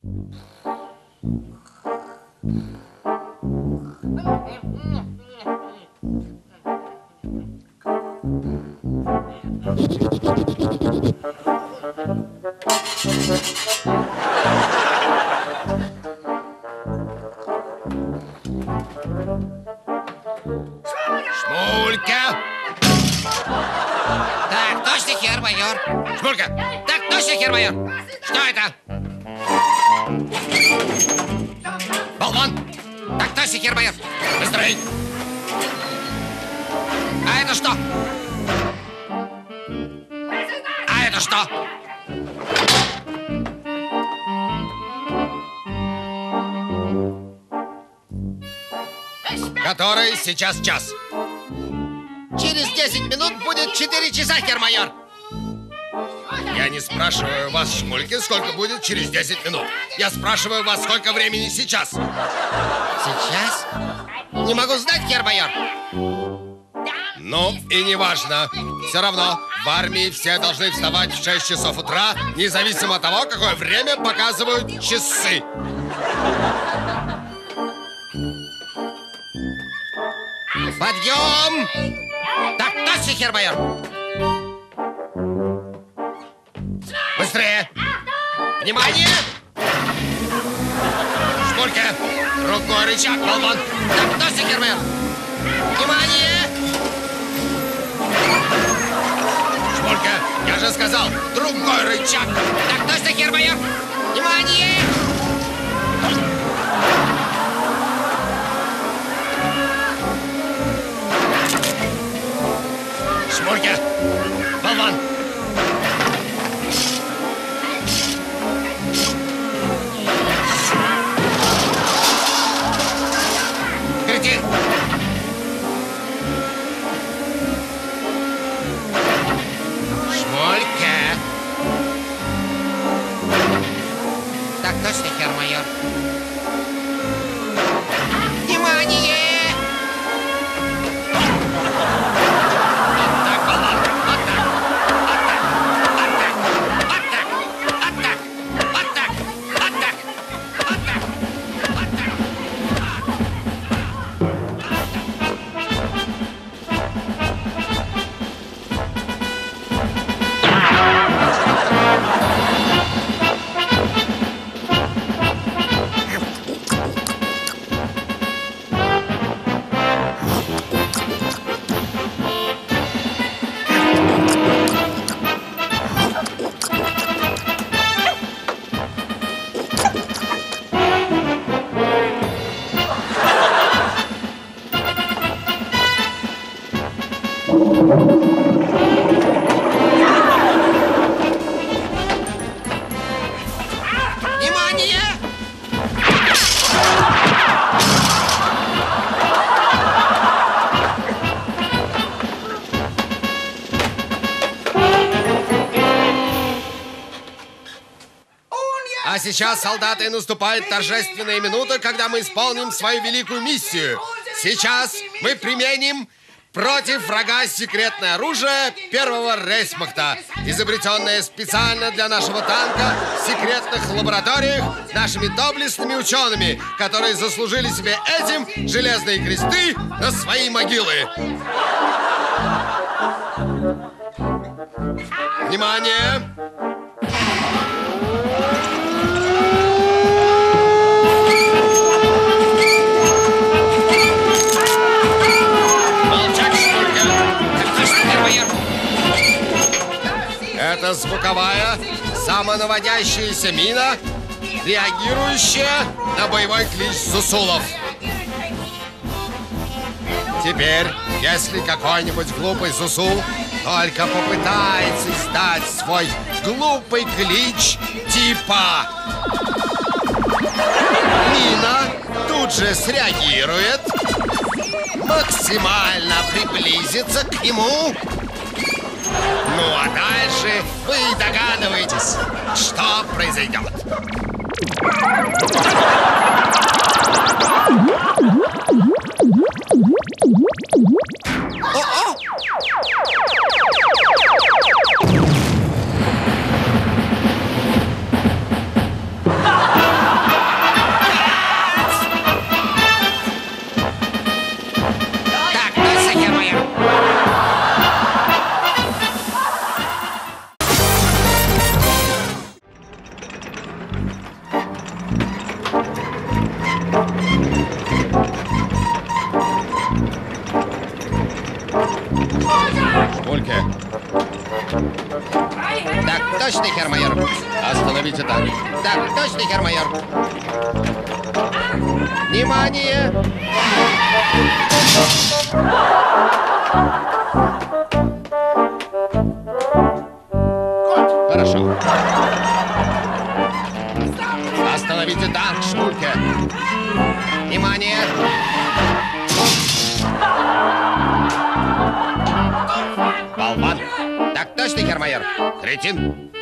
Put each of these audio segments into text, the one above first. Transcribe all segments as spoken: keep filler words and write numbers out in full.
Шмулька! Так точно, хер-майор. Шмулька! Так точно, хер-майор. Что это? Болван! Так точно, хер-майор. Быстрей! А это что? А это что? Который сейчас час? Через десять минут будет четыре часа, хер-майор. Я не спрашиваю вас, Шмулькин, сколько будет через десять минут. Я спрашиваю вас, сколько времени сейчас. Сейчас? Не могу знать, хер-майор. Ну, и не важно. Все равно в армии все должны вставать в шесть часов утра, независимо от того, какое время показывают часы. Подъем! Так точно, хер-майор. Быстрее! Внимание! Шмулька! Рукой рычаг, болван! Так точно, хер-майор. Внимание! Шмулька, я же сказал, другой рычаг! Так точно, хер-майор. Внимание! Шмулька! Болван! Кретин! Шмулька! Так точно, хер-майор. Внимание! Так, болван! Вот так! Вот так! Вот так! Вот так! Вот так! Вот так! Вот так! Внимание! А сейчас, солдаты, наступает торжественная минута, когда мы исполним свою великую миссию. Сейчас мы применим против врага секретное оружие первого рейхсмахта, изобретенное специально для нашего танка в секретных лабораториях нашими доблестными учеными, которые заслужили себе этим железные кресты на свои могилы. Внимание! Это звуковая, самонаводящаяся мина, реагирующая на боевой клич Зусулов. Теперь, если какой-нибудь глупый Зусул только попытается издать свой глупый клич типа мина тут же среагирует, максимально приблизится к нему. Ну а дальше вы догадываетесь, что произойдет. О-о! Шмульке. Так, точно, херр-майор. Остановите танк. Так, точно, херр-майор. Внимание! Хорошо. Остановите танк, Шмульке. Внимание! Болван. Так точно, херр-майор. Кретин.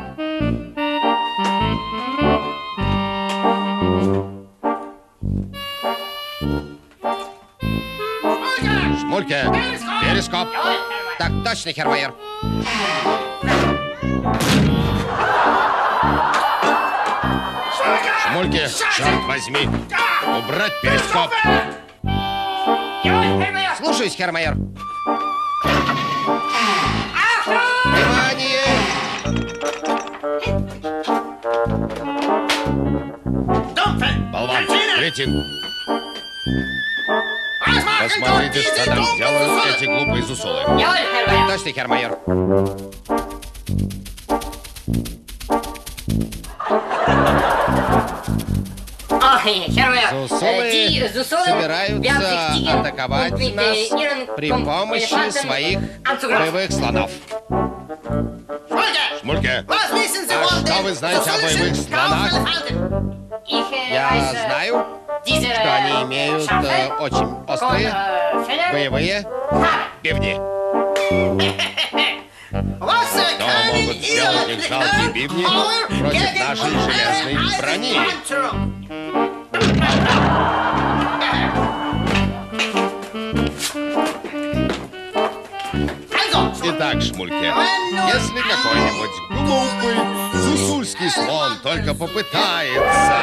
Шмульке. Перископ. Так точно, херр-майор. Шмульке, черт возьми. Убрать перископ. Слушаюсь, херр-майор. Внимание! Болван, кретин. Посмотрите, что там делают эти глупые зусолы. Точно, херр-майор. Зусолы собираются атаковать нас при помощи своих боевых слонов. Шмульке, а что вы знаете о боевых слонах? Я знаю, что они имеют э, очень острые боевые бивни. Что могут сделать их жалкие бивни против нашей железной брони? Итак, Шмульке, если какой-нибудь глупый зусульский слон только попытается...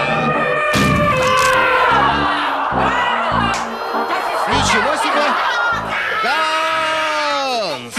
Ничего себе! Ганс!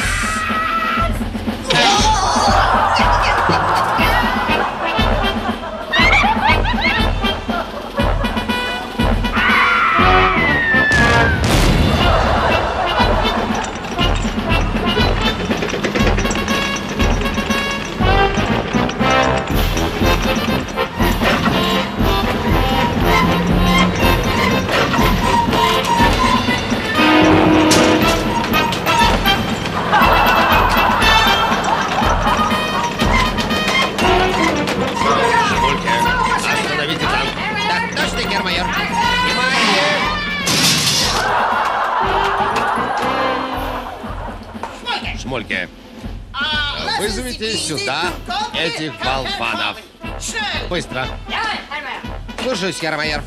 Шмульке, вызовите сюда этих болванов. Быстро. Слушаюсь, херр-майор.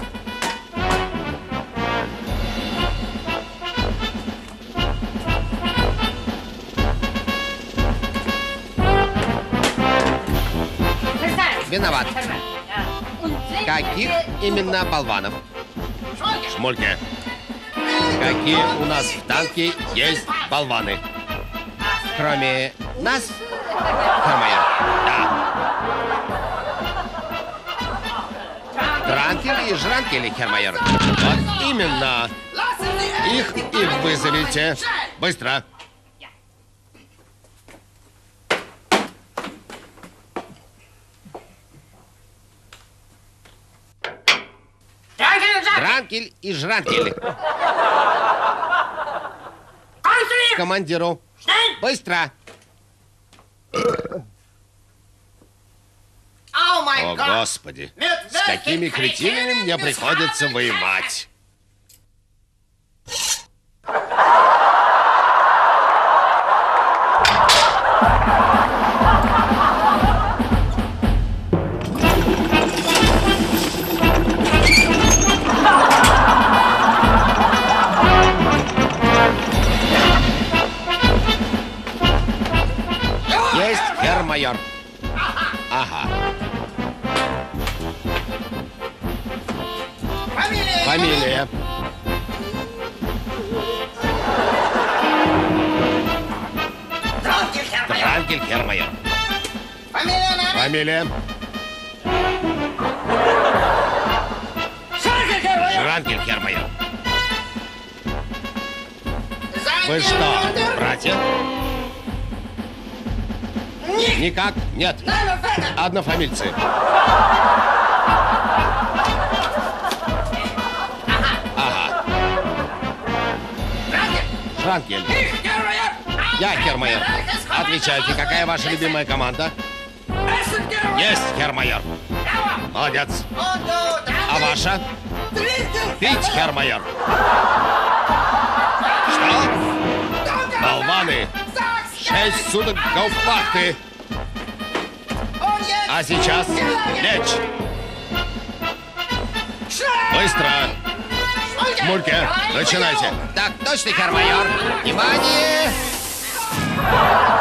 Виноват. Каких именно болванов? Шмульке, какие у нас в танке есть болваны? Кроме нас, херр-майор? Да. Дранкель и Жранкель, херр-майор. Вот именно. Их и вызовите. Быстро. Дранкель и Жранкель. Командиру. Быстро! О, Господи! С какими кретинами мне приходится воевать! Майор. Ага. Фамилия. Фамилия. Дранкель, херр-майор. Фамилия. Фамилия. Жранкель, херр-майор. Вы что, братья? Никак? Нет. Однофамильцы. Ага. Шранкель. Я Хермайор. Отвечайте, какая ваша любимая команда? Есть, Хермайор. Молодец. А ваша? Пить, Хермайор. Что? Болваны. Шесть суток гауптвахты. А сейчас лечь. Быстро. Мульке, начинайте. Так, точно, Хермайор. Внимание!